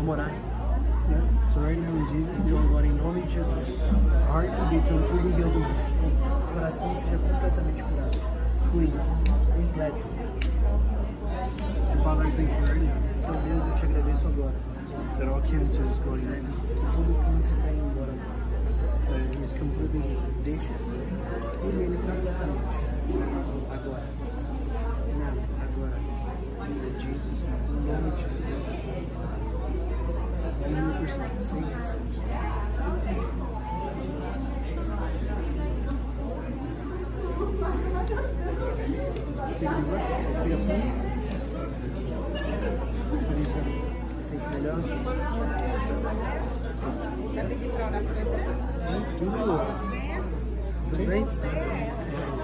Vamos orar. So right now in Jesus, Deus, agora em nome de Jesus, heartbeat, tudo em Deus, o coração seja completamente curado, fluido, completo. Father, I thank you right now. Então Deus, eu te agradeço agora. That all cancer is going right now. Que todo câncer está indo embora. Isso completamente deixa ele completamente. Agora. Não, agora. Em Jesus, em nome de Jesus. 100%, 100%. Respira fundo. Se sente melhor? Vai pedir pra orar por ele? Sim, tudo bem. Tudo bem?